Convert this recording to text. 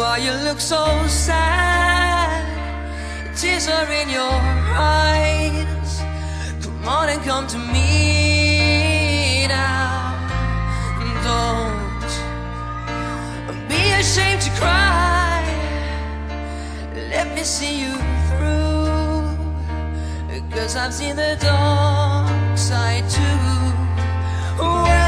Why you look so sad? Tears are in your eyes. Come on and come to me now. Don't be ashamed to cry. Let me see you through, 'cause I've seen the dark side too.